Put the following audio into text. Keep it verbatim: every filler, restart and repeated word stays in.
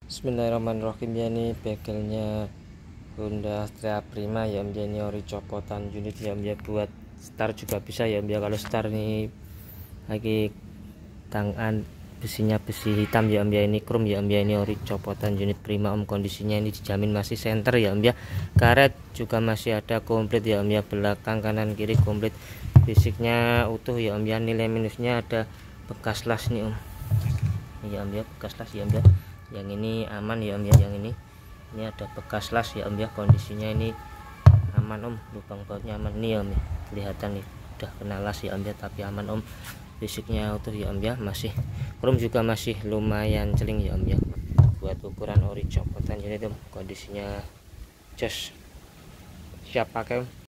Bismillahirrahmanirrahim. Ya, ini begelnya Honda Astrea Prima ya, dia ini ori copotan unit ya, dia buat start juga bisa ya, dia kalau start nih lagi tangan besinya besi hitam ya, dia ini chrome ya, dia ini ori copotan unit Prima om. Kondisinya ini dijamin masih center ya, dia karet juga masih ada komplit ya, dia belakang kanan kiri komplit, fisiknya utuh ya, dia nilai minusnya ada bekas las nih om ya, dia bekas las ya, dia yang ini aman ya om ya, yang ini ini ada bekas las ya om ya, kondisinya ini aman om, lubang bautnya aman nih om ya, kelihatan nih udah kena las ya om ya, tapi aman om, fisiknya utuh ya om ya, masih chrome juga masih lumayan celing ya om ya, buat ukuran ori copotan jadi om, kondisinya just siap pakai om.